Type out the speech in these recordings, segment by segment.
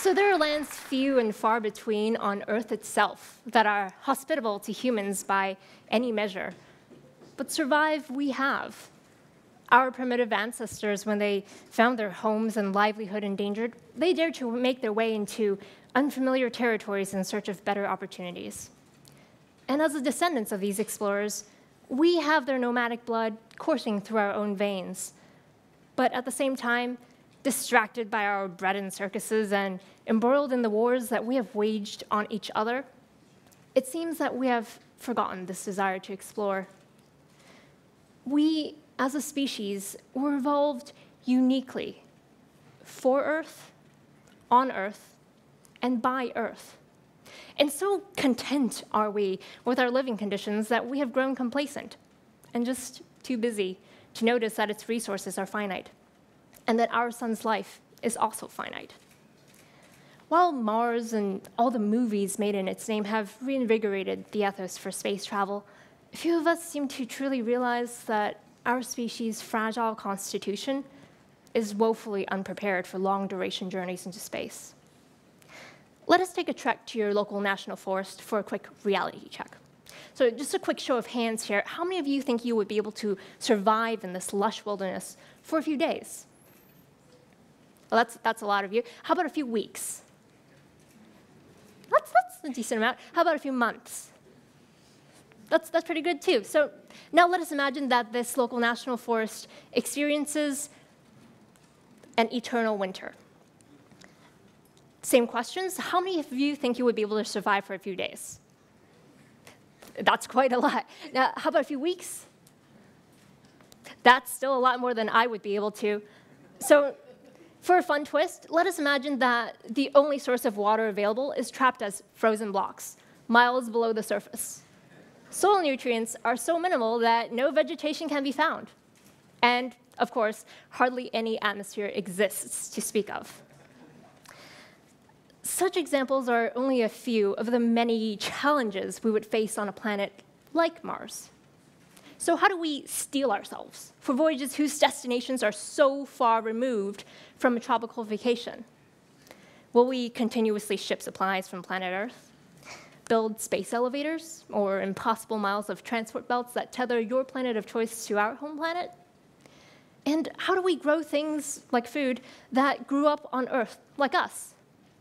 So there are lands few and far between on Earth itself that are hospitable to humans by any measure. But survive we have. Our primitive ancestors, when they found their homes and livelihood endangered, they dared to make their way into unfamiliar territories in search of better opportunities. And as the descendants of these explorers, we have their nomadic blood coursing through our own veins. But at the same time, distracted by our bread and circuses and embroiled in the wars that we have waged on each other, it seems that we have forgotten this desire to explore. We, as a species, were evolved uniquely for Earth, on Earth, and by Earth. And so content are we with our living conditions that we have grown complacent and just too busy to notice that its resources are finite, and that our sun's life is also finite. While Mars and all the movies made in its name have reinvigorated the ethos for space travel, few of us seem to truly realize that our species' fragile constitution is woefully unprepared for long-duration journeys into space. Let us take a trek to your local national forest for a quick reality check. So just a quick show of hands here. How many of you think you would be able to survive in this lush wilderness for a few days? Well, that's a lot of you. How about a few weeks? That's a decent amount. How about a few months? That's pretty good, too. So now let us imagine that this local national forest experiences an eternal winter. Same questions. How many of you think you would be able to survive for a few days? That's quite a lot. Now, how about a few weeks? That's still a lot more than I would be able to. So for a fun twist, let us imagine that the only source of water available is trapped as frozen blocks, miles below the surface. Soil nutrients are so minimal that no vegetation can be found. And, of course, hardly any atmosphere exists to speak of. Such examples are only a few of the many challenges we would face on a planet like Mars. So how do we steel ourselves for voyages whose destinations are so far removed from a tropical vacation? Will we continuously ship supplies from planet Earth? Build space elevators or impossible miles of transport belts that tether your planet of choice to our home planet? And how do we grow things like food that grew up on Earth, like us?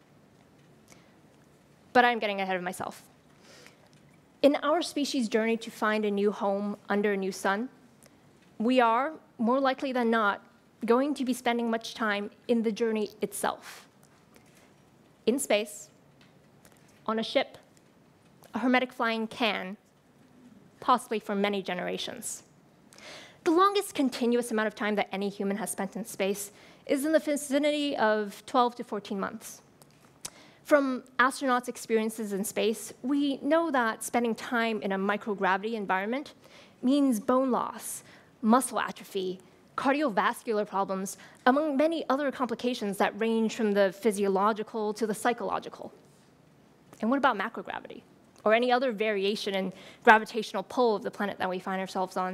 But I'm getting ahead of myself. In our species' journey to find a new home under a new sun, we are, more likely than not, going to be spending much time in the journey itself. In space, on a ship, a hermetic flying can, possibly for many generations. The longest continuous amount of time that any human has spent in space is in the vicinity of 12 to 14 months. From astronauts' experiences in space, we know that spending time in a microgravity environment means bone loss, muscle atrophy, cardiovascular problems, among many other complications that range from the physiological to the psychological. And what about macrogravity, or any other variation in gravitational pull of the planet that we find ourselves on?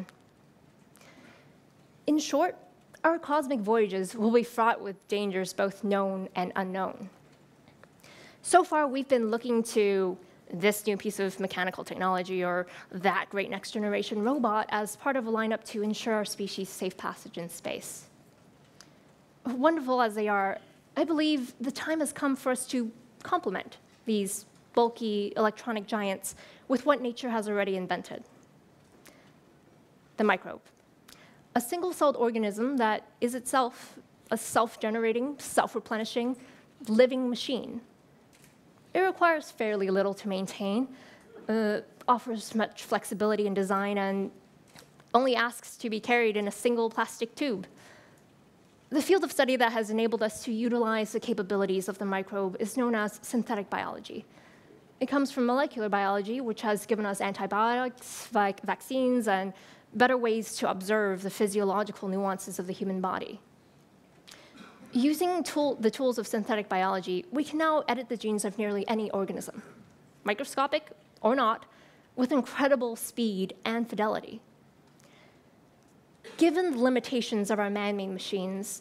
In short, our cosmic voyages will be fraught with dangers both known and unknown. So far, we've been looking to this new piece of mechanical technology or that great next generation robot as part of a lineup to ensure our species' safe passage in space. Wonderful as they are, I believe the time has come for us to complement these bulky electronic giants with what nature has already invented: the microbe. A single-celled organism that is itself a self-generating, self-replenishing, living machine. It requires fairly little to maintain, offers much flexibility in design, and only asks to be carried in a single plastic tube. The field of study that has enabled us to utilize the capabilities of the microbe is known as synthetic biology. It comes from molecular biology, which has given us antibiotics, vaccines, and better ways to observe the physiological nuances of the human body. Using the tools of synthetic biology, we can now edit the genes of nearly any organism, microscopic or not, with incredible speed and fidelity. Given the limitations of our man-made machines,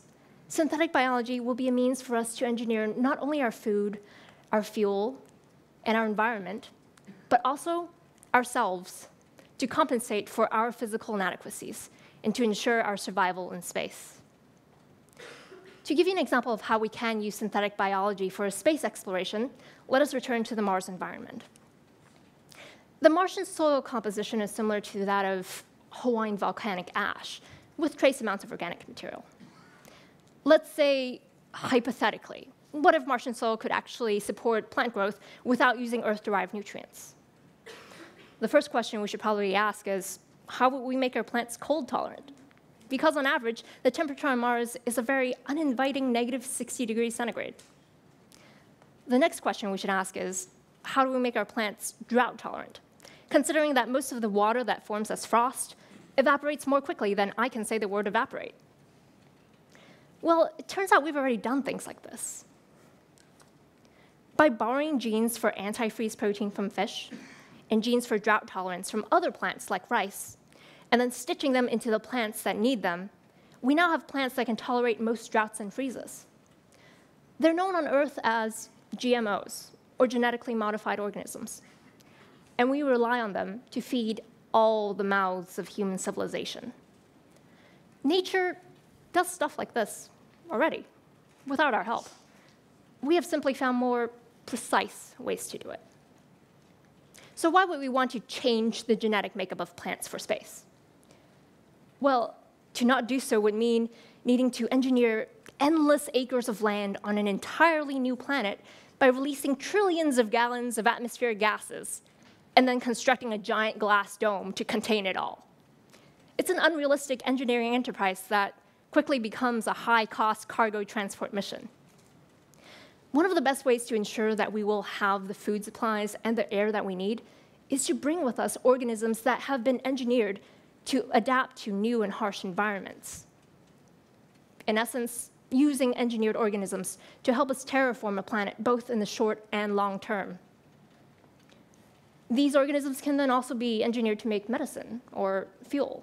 synthetic biology will be a means for us to engineer not only our food, our fuel, and our environment, but also ourselves to compensate for our physical inadequacies and to ensure our survival in space. To give you an example of how we can use synthetic biology for space exploration, let us return to the Mars environment. The Martian soil composition is similar to that of Hawaiian volcanic ash, with trace amounts of organic material. Let's say, hypothetically, what if Martian soil could actually support plant growth without using Earth-derived nutrients? The first question we should probably ask is, how would we make our plants cold tolerant? Because on average, the temperature on Mars is a very uninviting negative 60 degrees centigrade. The next question we should ask is, how do we make our plants drought tolerant? Considering that most of the water that forms as frost evaporates more quickly than I can say the word evaporate. Well, it turns out we've already done things like this. By borrowing genes for antifreeze protein from fish and genes for drought tolerance from other plants like rice, and then stitching them into the plants that need them, we now have plants that can tolerate most droughts and freezes. They're known on Earth as GMOs, or genetically modified organisms, and we rely on them to feed all the mouths of human civilization. Nature does stuff like this already, without our help. We have simply found more precise ways to do it. So why would we want to change the genetic makeup of plants for space? Well, to not do so would mean needing to engineer endless acres of land on an entirely new planet by releasing trillions of gallons of atmospheric gases and then constructing a giant glass dome to contain it all. It's an unrealistic engineering enterprise that quickly becomes a high-cost cargo transport mission. One of the best ways to ensure that we will have the food supplies and the air that we need is to bring with us organisms that have been engineered to adapt to new and harsh environments. In essence, using engineered organisms to help us terraform a planet both in the short and long term. These organisms can then also be engineered to make medicine or fuel.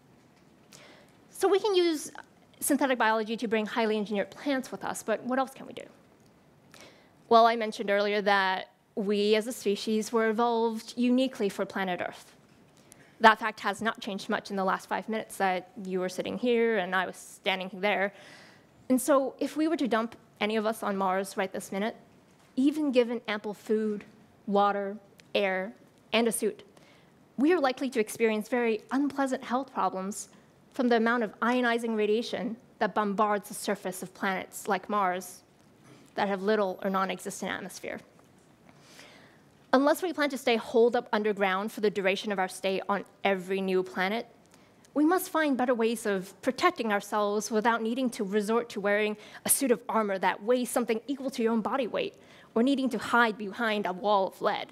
So we can use synthetic biology to bring highly engineered plants with us, but what else can we do? Well, I mentioned earlier that we as a species were evolved uniquely for planet Earth. That fact has not changed much in the last 5 minutes that you were sitting here and I was standing there. And so if we were to dump any of us on Mars right this minute, even given ample food, water, air, and a suit, we are likely to experience very unpleasant health problems from the amount of ionizing radiation that bombards the surface of planets like Mars that have little or non-existent atmosphere. Unless we plan to stay holed up underground for the duration of our stay on every new planet, we must find better ways of protecting ourselves without needing to resort to wearing a suit of armor that weighs something equal to your own body weight, or needing to hide behind a wall of lead.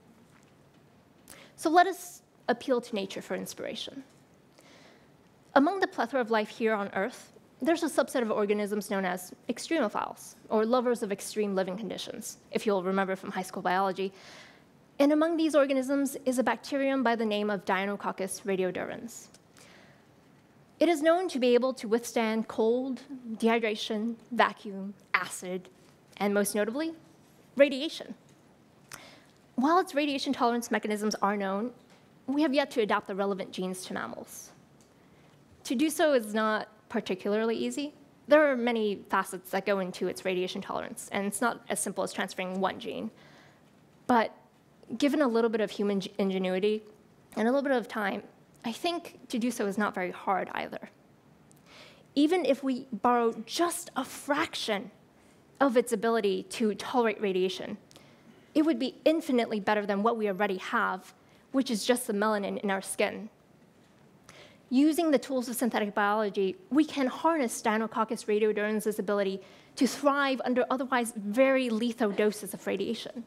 So let us appeal to nature for inspiration. Among the plethora of life here on Earth, there's a subset of organisms known as extremophiles, or lovers of extreme living conditions, if you'll remember from high school biology. And among these organisms is a bacterium by the name of Deinococcus radiodurans. It is known to be able to withstand cold, dehydration, vacuum, acid, and most notably, radiation. While its radiation tolerance mechanisms are known, we have yet to adapt the relevant genes to mammals. To do so is not particularly easy. There are many facets that go into its radiation tolerance, and it's not as simple as transferring one gene. But given a little bit of human ingenuity and a little bit of time, I think to do so is not very hard either. Even if we borrow just a fraction of its ability to tolerate radiation, it would be infinitely better than what we already have, which is just the melanin in our skin. Using the tools of synthetic biology, we can harness Deinococcus radiodurans' ability to thrive under otherwise very lethal doses of radiation.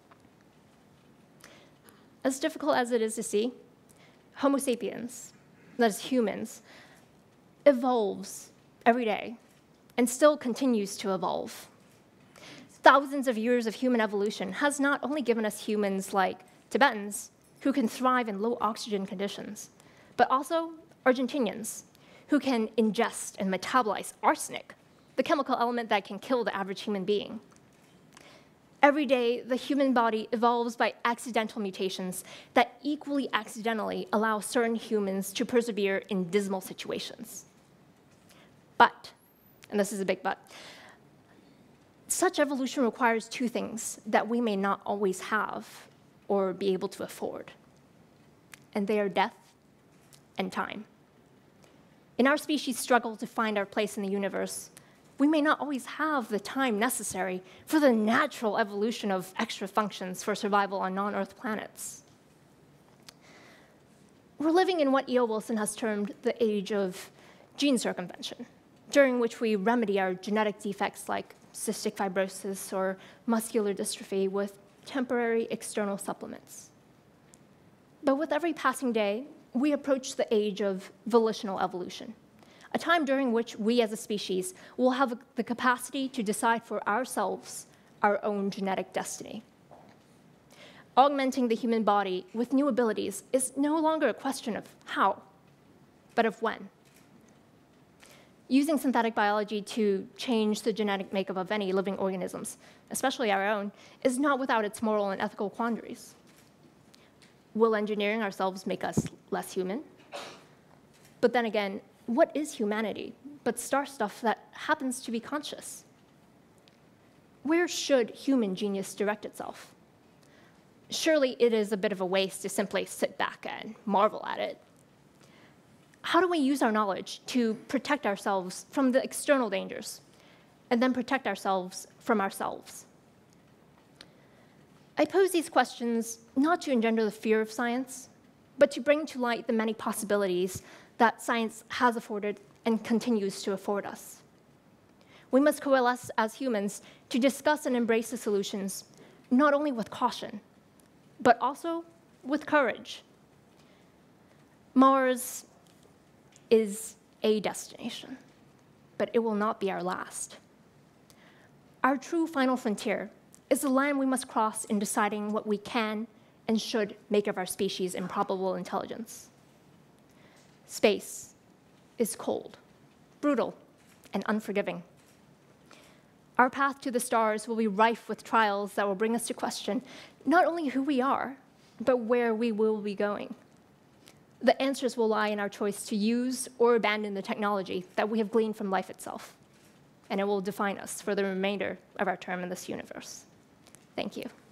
As difficult as it is to see, Homo sapiens, that is humans, evolves every day and still continues to evolve. Thousands of years of human evolution has not only given us humans like Tibetans, who can thrive in low oxygen conditions, but also Argentinians, who can ingest and metabolize arsenic the chemical element that can kill the average human being. Every day, the human body evolves by accidental mutations that equally accidentally allow certain humans to persevere in dismal situations. But, and this is a big but, such evolution requires two things that we may not always have or be able to afford, and they are death and time. In our species' struggle to find our place in the universe, we may not always have the time necessary for the natural evolution of extra functions for survival on non-Earth planets. We're living in what E.O. Wilson has termed the age of gene circumvention, during which we remedy our genetic defects like cystic fibrosis or muscular dystrophy with temporary external supplements. But with every passing day, we approach the age of volitional evolution, a time during which we as a species will have the capacity to decide for ourselves our own genetic destiny. Augmenting the human body with new abilities is no longer a question of how, but of when. Using synthetic biology to change the genetic makeup of any living organisms, especially our own, is not without its moral and ethical quandaries. Will engineering ourselves make us less human? But then again, what is humanity but star stuff that happens to be conscious? Where should human genius direct itself? Surely it is a bit of a waste to simply sit back and marvel at it. How do we use our knowledge to protect ourselves from the external dangers, and then protect ourselves from ourselves? I pose these questions not to engender the fear of science, but to bring to light the many possibilities that science has afforded and continues to afford us. We must coalesce as humans to discuss and embrace the solutions, not only with caution, but also with courage. Mars is a destination, but it will not be our last. Our true final frontier is the line we must cross in deciding what we can and should make of our species' improbable intelligence. Space is cold, brutal, and unforgiving. Our path to the stars will be rife with trials that will bring us to question not only who we are, but where we will be going. The answers will lie in our choice to use or abandon the technology that we have gleaned from life itself, and it will define us for the remainder of our term in this universe. Thank you.